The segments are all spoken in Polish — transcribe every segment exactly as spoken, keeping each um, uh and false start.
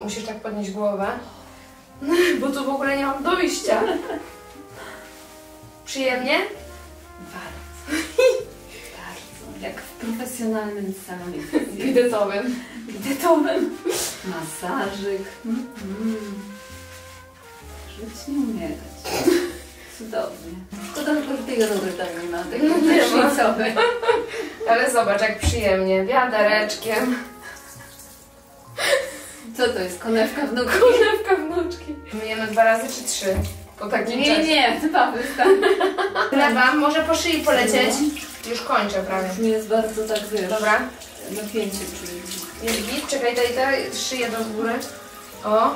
Musisz tak podnieść głowę, bo tu w ogóle nie mam dojścia. Przyjemnie? Bardzo. Bardzo. Jak w profesjonalnym salonie. Widetowym. Widetowym. Masażyk. Mm. Żyć nie umieć. Cudownie. To tylko tego dobry tam nie ma, tego prysznicowej. Ale zobacz jak przyjemnie, wiadereczkiem. Co to jest? Konewka wnuczki? Konewka wnuczki. Myjemy dwa razy czy trzy? Po takim Nie, czasie. nie, dwa wystarczy. Lewa, może po szyi polecieć. Już kończę prawie. Mi jest bardzo tak, wiesz, dobra. napięcie czuję. Jest git, czekaj, daj, daj szyję do góry. O.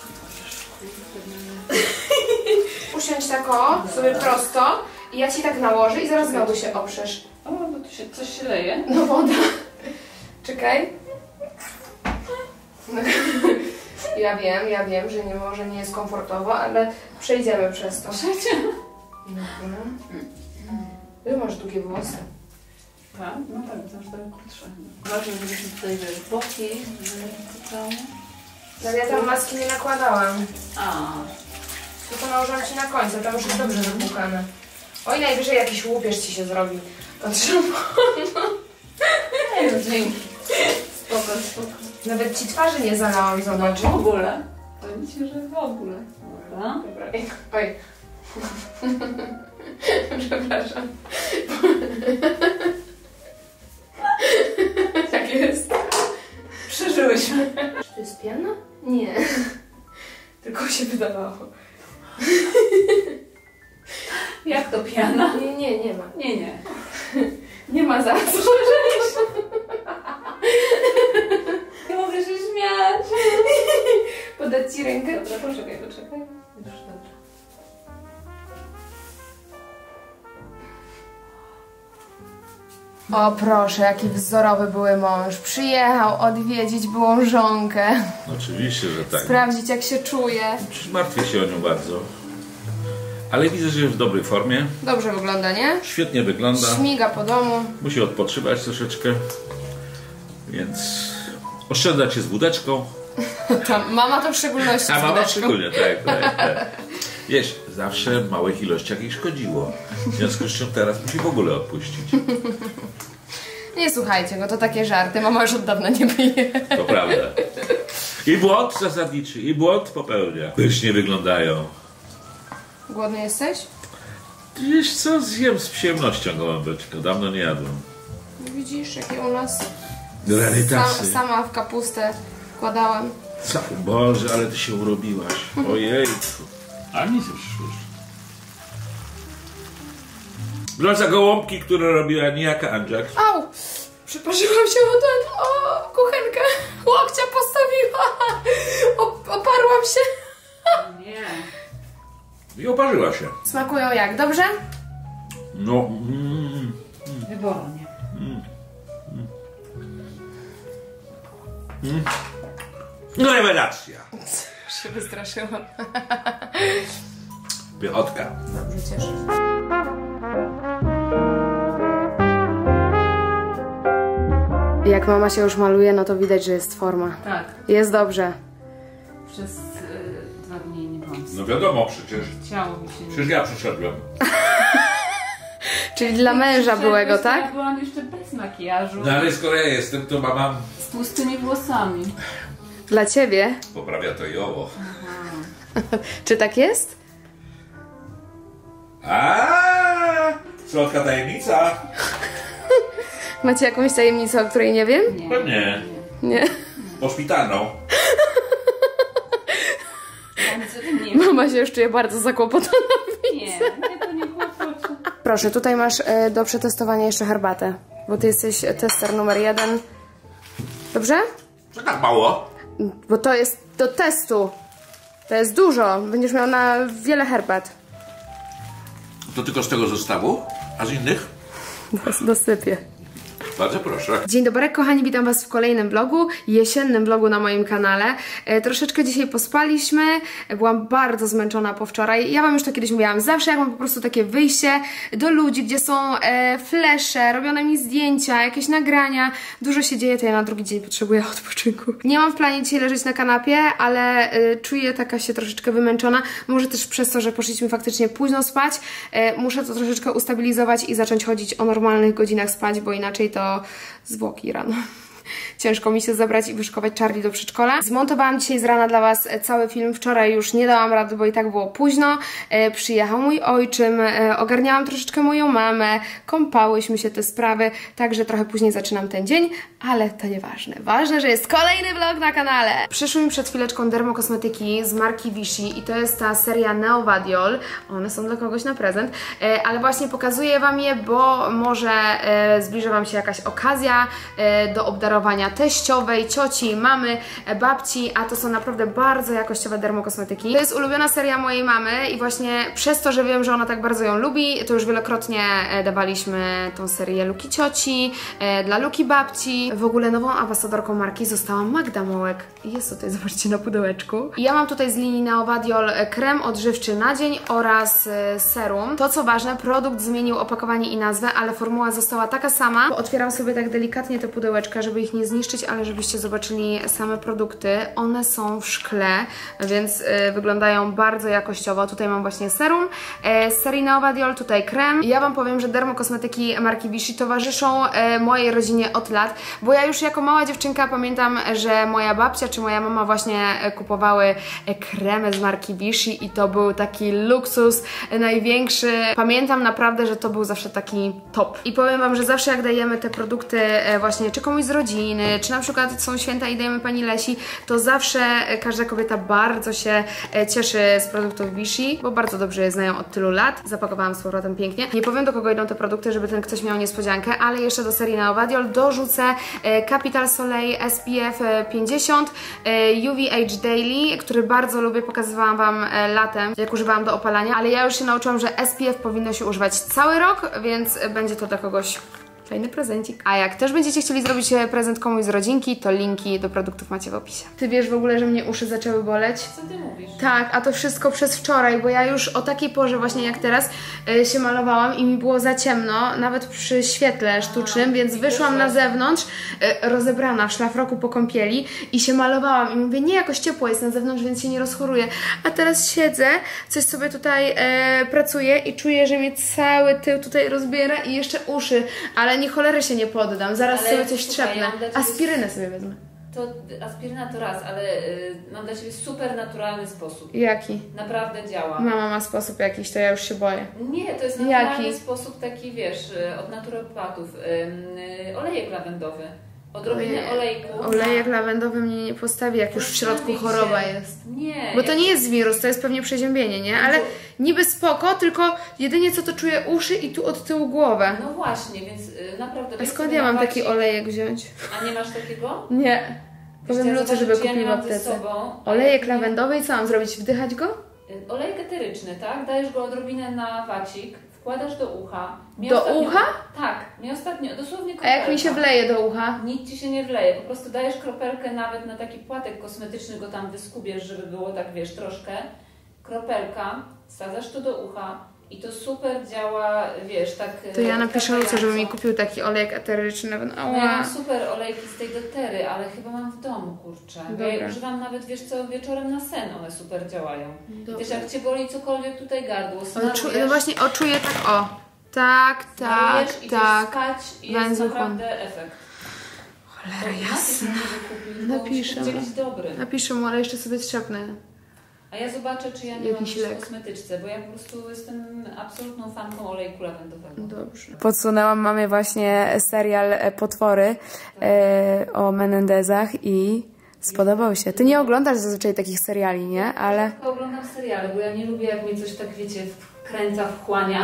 Usiądź tak o, sobie prosto i ja ci tak nałożę i zaraz znowu się oprzesz. O, bo tu się coś się leje. No woda. Czekaj. No. Ja wiem, ja wiem, że nie może nie jest komfortowo, ale przejdziemy przez to. Przejdziemy. Mhm. Ty masz długie włosy. Tak? No tak, to już tak krótsze. Ważne, żebyśmy tutaj, wiesz, boki, żeby Ale ja tam maski nie nakładałam. A. Tylko nałożyłam ci na końcu, tam już jest dobrze wypłukane. Oj, najwyżej jakiś łupież ci się zrobi. Od szamponu. Nie, no dzięki. Spoko, spoko. Nawet ci twarzy nie zalałam, zobacz. W ogóle. Powiem ci, że w ogóle. Dobra. Dobra. Oj. Przepraszam. Tak jest. Przeżyłyśmy. Czy to jest piana? Nie. Tylko się wydawało. Jak to piana? Nie, nie, nie ma. Nie, nie. Nie ma za co. Nie mogę się śmiać. Podać ci rękę? Dobra, poczekaj, poczekaj. Już dobrze. O proszę, jaki wzorowy były mąż. Przyjechał odwiedzić byłą żonkę. Oczywiście, że tak. Sprawdzić jak się czuje. Martwię się o nią bardzo. Ale widzę, że jest w dobrej formie. Dobrze wygląda, nie? Świetnie wygląda. Śmiga po domu. Musi odpoczywać troszeczkę. Więc oszczędzać się z wódeczką. Ta mama to w szczególności. A z mama wódeczką. szczególnie, tak, tak, tak. Wiesz, zawsze w małych ilościach jej szkodziło. W związku z czym teraz musi w ogóle odpuścić. Nie słuchajcie go, to takie żarty. Mama już od dawna nie pije. To prawda. I błąd zasadniczy, i błąd popełnia. Pysznie wyglądają. Głodny jesteś? Wiesz co, zjem z przyjemnością gołąbeczkę. Dawno nie jadłem. Widzisz, jakie u nas Rarytasy. Sam, sama w kapustę wkładałam. Co? Boże, ale ty się urobiłaś. Ojejku. A nic już przyszłość. Wygląda za gołąbki, które robiła niejaka Andrzak. Au! Przyparzyłam się o ten, o kuchenkę. Łokcia postawiła. O, oparłam się. Nie. I oparzyła się. Smakują jak? Dobrze? No. Mm, Wybornie. mm, mm. No rewelacja. Już się wystraszyłam. Pychotka. Dobrze, cieszę. Jak mama się już maluje, no to widać, że jest forma. Tak. Jest dobrze. Przez y, dwa dni nie byłam. No wiadomo przecież. Chciało mi się. Przecież ja przyszedłem. Czyli dla męża byłego, Ja tak? byłam jeszcze bez makijażu. No ale skoro ja jestem, to mama Z tłustymi włosami. Dla ciebie. poprawia to i owo. Czy tak jest? A, słodka tajemnica. Macie jakąś tajemnicę, o której nie wiem? Nie. Pewnie. Nie. Poszpitalną. Nie. Mama się już czuje bardzo zakłopotana. Nie, nie, to nie kłopocie. Proszę, tutaj masz e, do przetestowania jeszcze herbatę, bo ty jesteś tester numer jeden. Dobrze? Co tak mało? Bo to jest do testu. To jest dużo. Będziesz miał na wiele herbat. To tylko z tego zestawu? A z innych? Dos- Dosypię. Bardzo proszę. Dzień dobry kochani, witam Was w kolejnym vlogu, jesiennym vlogu na moim kanale. E, troszeczkę dzisiaj pospaliśmy, byłam bardzo zmęczona po wczoraj. Ja Wam już to kiedyś mówiłam, zawsze jak mam po prostu takie wyjście do ludzi, gdzie są e, flesze, robione mi zdjęcia, jakieś nagrania, dużo się dzieje, to ja na drugi dzień potrzebuję odpoczynku. Nie mam w planie dzisiaj leżeć na kanapie, ale e, czuję taka się troszeczkę wymęczona, może też przez to, że poszliśmy faktycznie późno spać. E, muszę to troszeczkę ustabilizować i zacząć chodzić o normalnych godzinach spać, bo inaczej to zwłoki rano. Ciężko mi się zebrać i wyszykować Charlie do przedszkola. Zmontowałam dzisiaj z rana dla Was cały film. Wczoraj już nie dałam rady, bo i tak było późno. E, przyjechał mój ojczym, e, ogarniałam troszeczkę moją mamę, kąpałyśmy się te sprawy, także trochę później zaczynam ten dzień, ale to nieważne. Ważne, że jest kolejny vlog na kanale. Przyszły mi przed chwileczką dermokosmetyki z marki Vichy i to jest ta seria Neovadiol. One są dla kogoś na prezent, e, ale właśnie pokazuję Wam je, bo może e, zbliża Wam się jakaś okazja e, do obdarowania teściowej, cioci, mamy, babci, a to są naprawdę bardzo jakościowe dermokosmetyki. To jest ulubiona seria mojej mamy i właśnie przez to, że wiem, że ona tak bardzo ją lubi, to już wielokrotnie dawaliśmy tą serię Luki Cioci, dla Luki Babci. W ogóle nową ambasadorką marki została Magda Mołek. Jest tutaj, zobaczcie, na pudełeczku. I ja mam tutaj z linii Neovadiol krem odżywczy na dzień oraz serum. To co ważne, produkt zmienił opakowanie i nazwę, ale formuła została taka sama. Otwieram sobie tak delikatnie te pudełeczka, żeby ich nie zniszczyć, ale żebyście zobaczyli same produkty. One są w szkle, więc y, wyglądają bardzo jakościowo. Tutaj mam właśnie serum e, z serii Neovadiol, tutaj krem. I ja Wam powiem, że dermokosmetyki marki Vichy towarzyszą e, mojej rodzinie od lat, bo ja już jako mała dziewczynka pamiętam, że moja babcia czy moja mama właśnie kupowały e, kremy z marki Vichy i to był taki luksus e, największy. Pamiętam naprawdę, że to był zawsze taki top. I powiem Wam, że zawsze jak dajemy te produkty e, właśnie czy komuś z rodziny, czy na przykład są święta i dajemy pani Lesi, to zawsze każda kobieta bardzo się cieszy z produktów Vichy, bo bardzo dobrze je znają od tylu lat. Zapakowałam z powrotem pięknie. Nie powiem, do kogo idą te produkty, żeby ten ktoś miał niespodziankę, ale jeszcze do serii Neovadiol dorzucę Capital Soleil S P F pięćdziesiąt U V H Daily, który bardzo lubię, pokazywałam Wam latem, jak używałam do opalania, ale ja już się nauczyłam, że S P F powinno się używać cały rok, więc będzie to dla kogoś fajny prezencik. A jak też będziecie chcieli zrobić prezent komuś z rodzinki, to linki do produktów macie w opisie. Ty wiesz w ogóle, że mnie uszy zaczęły boleć? Co ty mówisz? Tak, a to wszystko przez wczoraj, bo ja już o takiej porze właśnie jak teraz y, się malowałam i mi było za ciemno, nawet przy świetle sztucznym, a, więc wyszłam na zewnątrz, y, rozebrana w szlafroku po kąpieli i się malowałam i mówię, nie, jakoś ciepło jest na zewnątrz, więc się nie rozchoruję. A teraz siedzę, coś sobie tutaj y, pracuję i czuję, że mnie cały tył tutaj rozbiera i jeszcze uszy, ale nie cholery się nie poddam, zaraz ale sobie coś trzepnę. Aspirynę sobie wezmę. To aspiryna to raz, ale y, mam dla Ciebie super naturalny sposób. Jaki? Naprawdę działa. Mama ma sposób jakiś, to ja już się boję. Nie, to jest naturalny Jaki? sposób taki, wiesz, od naturopatów. Y, y, olejek lawendowy. Odrobinę olejku. Olejek lawendowy mnie nie postawi, jak już w środku choroba jest. Nie. Bo to nie jest wirus, to jest pewnie przeziębienie, nie? Ale niby spoko, tylko jedynie co to czuję uszy i tu od tyłu głowę. No właśnie, więc y, naprawdę... A skąd ja mam taki olejek wziąć? A nie masz takiego? Nie. Powiem Luce, żeby kupił w aptece. Olejek lawendowy i co mam zrobić? Wdychać go? Y, olejek eteryczny, tak? Dajesz go odrobinę na wacik. Wkładasz do ucha. Mnie do ostatnio, ucha? Tak, mnie ostatnio, dosłownie kropelka. A jak mi się wleje do ucha? Nic Ci się nie wleje, po prostu dajesz kropelkę nawet na taki płatek kosmetyczny, go tam wyskubiesz, żeby było tak, wiesz, troszkę. Kropelka, wsadzasz to do ucha i to super działa, wiesz, tak... To ja napiszę Luce, żeby mi kupił taki olejek eteryczny. No ja mam super olejki z tej dotery, ale chyba mam w domu, kurczę. Bo ja używam nawet, wiesz co, wieczorem na sen one super działają. Dobra. I też jak Cię boli cokolwiek tutaj gardło, smarujesz... No właśnie, o, czuję tak, o. Tak, tak, tak. Spać i jest naprawdę efekt. Cholera jasna. Napiszę mu. Napiszę mu, ale jeszcze sobie strzepnę. A ja zobaczę, czy ja nie Jakiś mam w kosmetyczce, bo ja po prostu jestem absolutną fanką olejku lawendowego. Dobrze. Podsunęłam mamie właśnie serial Potwory tak. e, o Menendezach i spodobał się. Ty nie oglądasz zazwyczaj takich seriali, nie? Ale... Ja oglądam seriale, bo ja nie lubię, jak mnie coś tak, wiecie, wkręca, wchłania.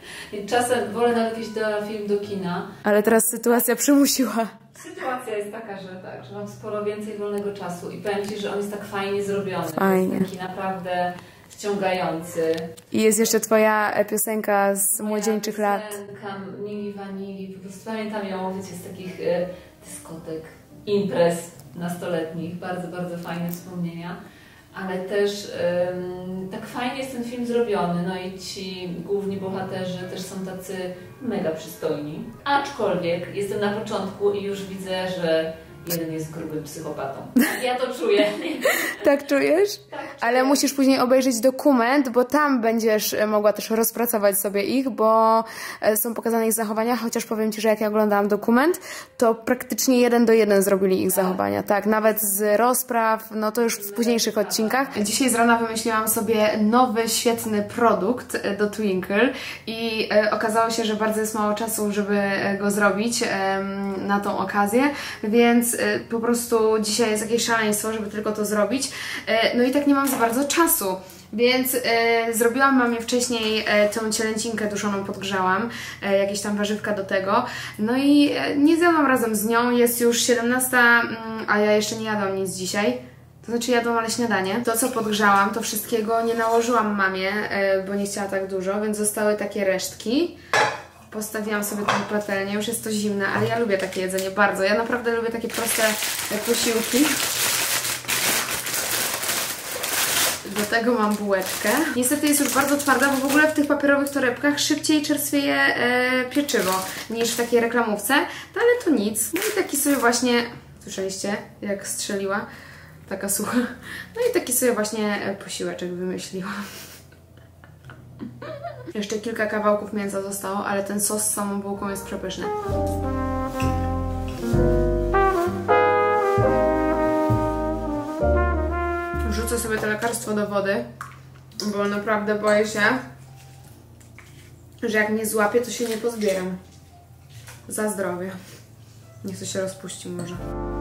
Czasem wolę nawet iść do film do kina. Ale teraz sytuacja przymusiła. Sytuacja jest taka, że tak, że mam sporo więcej wolnego czasu i powiem Ci, że on jest tak fajnie zrobiony. Fajnie. Jest taki naprawdę wciągający. I jest jeszcze twoja piosenka z Moja młodzieńczych lat. piosenka Mili Vanilli, po prostu pamiętam ją, wiecie, z takich e, dyskotek, imprez nastoletnich, bardzo, bardzo fajne wspomnienia. Ale też ym, tak fajnie jest ten film zrobiony, no i ci główni bohaterzy też są tacy mega przystojni. Aczkolwiek jestem na początku i już widzę, że jeden jest grubym psychopatą. Ja to czuję. Tak czujesz? Tak czuję. Ale musisz później obejrzeć dokument, bo tam będziesz mogła też rozpracować sobie ich, bo są pokazane ich zachowania, chociaż powiem Ci, że jak ja oglądałam dokument, to praktycznie jeden do jeden zrobili ich tak. zachowania. Tak, nawet z rozpraw, no to już w późniejszych odcinkach. Dzisiaj z rana wymyśliłam sobie nowy, świetny produkt do Twinkle i e, okazało się, że bardzo jest mało czasu, żeby go zrobić e, na tą okazję, więc e, po prostu dzisiaj jest jakieś szaleństwo, żeby tylko to zrobić. E, no i tak nie mam za bardzo czasu. Więc e, zrobiłam mamie wcześniej e, tą cielęcinkę duszoną, podgrzałam, e, jakieś tam warzywka do tego. No i e, nie zjadłam razem z nią, jest już siedemnasta, mm, a ja jeszcze nie jadłam nic dzisiaj. To znaczy jadłam, ale śniadanie. To, co podgrzałam, to wszystkiego nie nałożyłam mamie, e, bo nie chciała tak dużo, więc zostały takie resztki. Postawiłam sobie tą patelnię, już jest to zimne, ale ja lubię takie jedzenie bardzo. Ja naprawdę lubię takie proste e, posiłki. Do tego mam bułeczkę. Niestety jest już bardzo twarda, bo w ogóle w tych papierowych torebkach szybciej czerstwieje e, pieczywo niż w takiej reklamówce. No ale to nic. No i taki sobie właśnie... Słyszeliście, jak strzeliła? Taka sucha. No i taki sobie właśnie posiłeczek wymyśliłam. Jeszcze kilka kawałków mięsa zostało, ale ten sos z samą bułką jest przepyszny. Wrzucę sobie to lekarstwo do wody, bo naprawdę boję się, że jak mnie złapie, to się nie pozbieram. Za zdrowie. Niech to się rozpuści może.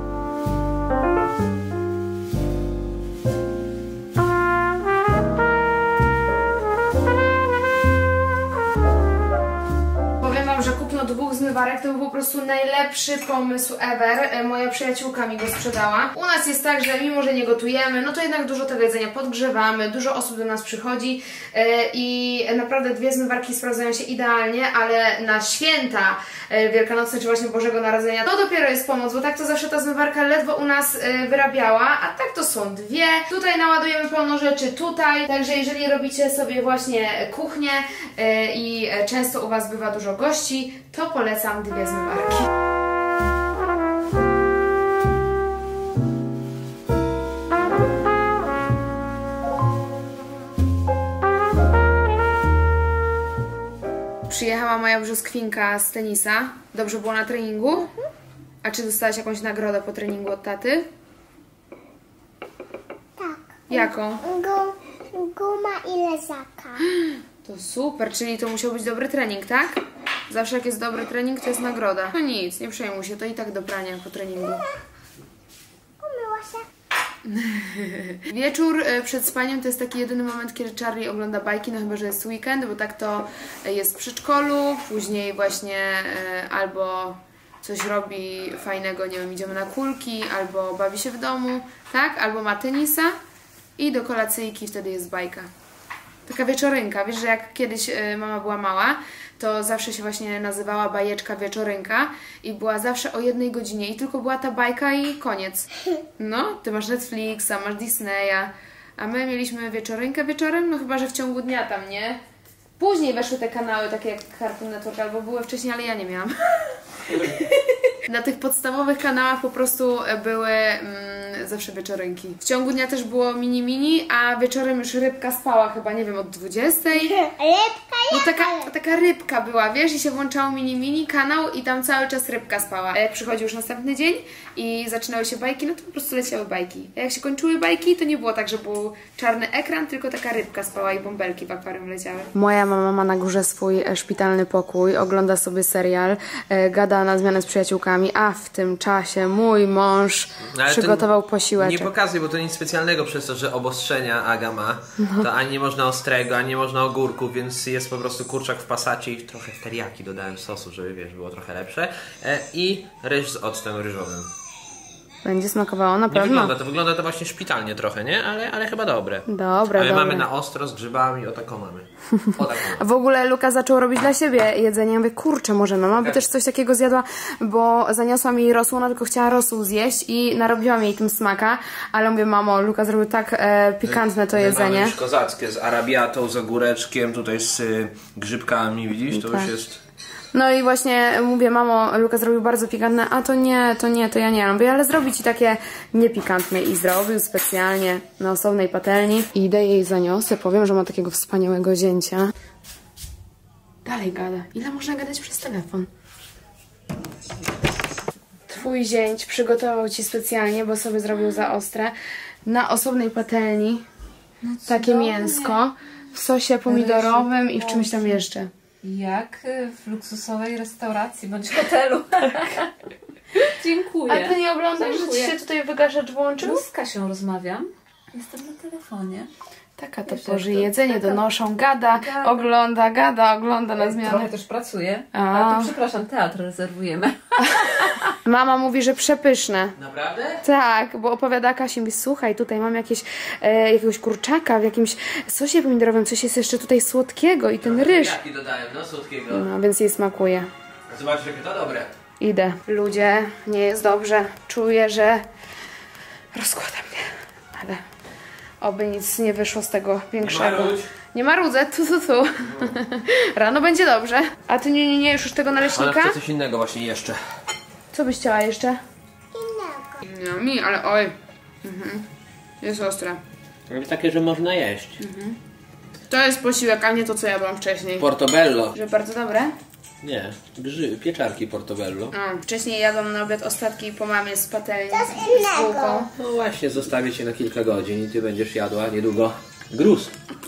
Że kupno dwóch zmywarek to był po prostu najlepszy pomysł ever. Moja przyjaciółka mi go sprzedała. U nas jest tak, że mimo, że nie gotujemy, no to jednak dużo tego jedzenia podgrzewamy, dużo osób do nas przychodzi i naprawdę dwie zmywarki sprawdzają się idealnie, ale na święta wielkanocne czy właśnie Bożego Narodzenia to dopiero jest pomoc, bo tak to zawsze ta zmywarka ledwo u nas wyrabiała, a tak to są dwie. Tutaj naładujemy pełno rzeczy, tutaj, także jeżeli robicie sobie właśnie kuchnię i często u Was bywa dużo gości, to polecam dwie zmywarki. Przyjechała moja brzoskwinka z tenisa. Dobrze było na treningu? A czy dostałaś jakąś nagrodę po treningu od taty? Tak. Jaką? Guma i lezaka. To super, czyli to musiał być dobry trening, tak? Zawsze jak jest dobry trening, to jest nagroda. No nic, nie przejmuj się, to i tak do prania po treningu. Umyła się. Wieczór przed spaniem to jest taki jedyny moment, kiedy Charlie ogląda bajki, no chyba, że jest weekend, bo tak to jest w przedszkolu, później właśnie albo coś robi fajnego, nie wiem, idziemy na kulki, albo bawi się w domu, tak? Albo ma tenisa i do kolacyjki wtedy jest bajka. Taka wieczorynka, wiesz, że jak kiedyś mama była mała, to zawsze się właśnie nazywała bajeczka wieczorynka i była zawsze o jednej godzinie i tylko była ta bajka i koniec. No, ty masz Netflixa, masz Disneya, a my mieliśmy wieczorynkę wieczorem, no chyba, że w ciągu dnia tam, nie? Później weszły te kanały takie jak Cartoon Network, albo były wcześniej, ale ja nie miałam. Na tych podstawowych kanałach po prostu były mm, zawsze wieczorynki. W ciągu dnia też było mini mini, a wieczorem już rybka spała chyba, nie wiem, od dwudziestej. Rybka No taka, taka rybka była, wiesz, i się włączało mini mini kanał i tam cały czas rybka spała. A jak przychodził już następny dzień i zaczynały się bajki, no to po prostu leciały bajki. A jak się kończyły bajki, to nie było tak, że był czarny ekran, tylko taka rybka spała i bąbelki w akwarium leciały. Moja mama ma na górze swój szpitalny pokój, ogląda sobie serial, e, gada na zmianę z przyjaciółkami, a w tym czasie mój mąż no, przygotował posiłeczek. Nie pokazuj, bo to nic specjalnego przez to, że obostrzenia Aga ma. No. To ani nie można ostrego, ani nie można ogórków, więc jest po prostu kurczak w pasacie i trochę teriyaki dodałem sosu, żeby wiesz, było trochę lepsze. E, I ryż z octem ryżowym. Będzie smakowało na Nie pewno. wygląda, to wygląda to właśnie szpitalnie trochę, nie? Ale, ale chyba dobre. Dobre, A my dobre. mamy na ostro z grzybami, o taką mamy. O taką mamy. W ogóle Luka zaczął robić dla siebie jedzenie. Ja mówię, kurczę, może mama by też coś takiego zjadła, bo zaniosłam jej rosół, ona tylko chciała rosół zjeść i narobiłam jej tym smaka, ale mówię, mamo, Luka zrobił tak e, pikantne to My jedzenie. Mamy już kozackie z arabiatą, z ogóreczkiem, tutaj z y, grzybkami, widzisz? To Tak. już jest... No i właśnie mówię, mamo, Luka zrobił bardzo pikantne, a to nie, to nie, to ja nie. Mówię, ale zrobi ci takie niepikantne i zrobił specjalnie na osobnej patelni. I idę jej zaniosę, powiem, że ma takiego wspaniałego zięcia. Dalej gada. Ile można gadać przez telefon? Twój zięć przygotował ci specjalnie, bo sobie zrobił za ostre, na osobnej patelni takie mięsko w sosie pomidorowym i w czymś tam jeszcze. Jak w luksusowej restauracji bądź hotelu. Dziękuję. A ty nie oglądasz, że Dziękuję. ci się tutaj wygaszacz włączył? No, z Kasią rozmawiam. Jestem na telefonie. Taka to Wiesz, poży jak to- jedzenie taka- donoszą, gada, Gada. ogląda, gada, ogląda na Trochę zmianę. też pracuję. A. A tu przepraszam, teatr rezerwujemy. Mama mówi, że przepyszne. Naprawdę? Tak, bo opowiada Kasi, mówi, słuchaj, tutaj mam jakieś, e, jakiegoś kurczaka w jakimś sosie pomidorowym, coś jest jeszcze tutaj słodkiego i ten ryż. Jaki dodałem, no słodkiego. No, więc jej smakuje. Zobaczysz, jakie to dobre. Idę. Ludzie, nie jest dobrze. Czuję, że rozkłada mnie. Ale oby nic nie wyszło z tego większego. marudź. Nie marudzę, tu, tu, tu. Rano będzie dobrze. A ty nie, nie, nie, już tego Ona naleśnika? chce coś innego właśnie jeszcze. Co byś chciała jeszcze? Innego. No mi, ale oj. Mhm. Jest ostre. Takie, że można jeść. To jest posiłek, a nie to, co jadłam wcześniej. Portobello. Że bardzo dobre? Nie, grzy, pieczarki portobello. A, wcześniej jadłam na obiad ostatki po mamie z patelni To jest z innego. bułką. No właśnie, zostawię cię na kilka godzin i ty będziesz jadła niedługo gruz.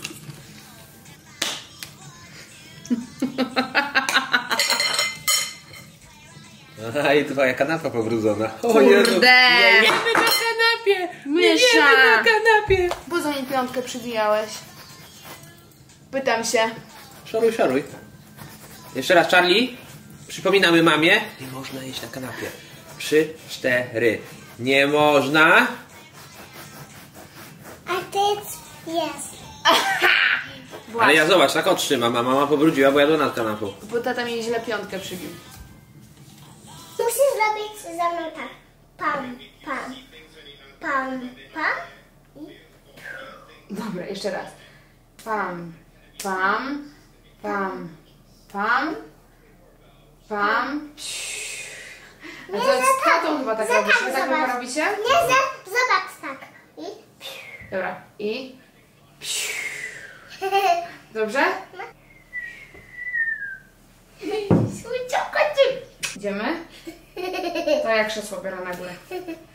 Aha, i twoja kanapa pobrudzona. O Kurde! Jezu, nie jemy na kanapie! Nie Mysza! jemy na kanapie! Po co mi piątkę przybijałeś? Pytam się. Szoruj, szoruj. Jeszcze raz, Charlie. Przypominamy mamie. Nie można jeść na kanapie. Trzy, cztery. Nie można. A ty jest. Ale ja zobacz, tak otrzymam. Mama mama pobrudziła, bo jadła nad kanapą. Bo tata mi źle piątkę przybił. Musisz zrobić ze mną tak. Pam, pam. Pam, pam. Dobra, jeszcze raz. Pam, pam, pam, pam, pam. A to z tatą chyba tak Za robisz. tak Wy tak chyba zobacz. robicie? Nie, za, zobacz tak. I... Dobra. I? Dobrze? Idziemy? To jak krzesło biorę na górę.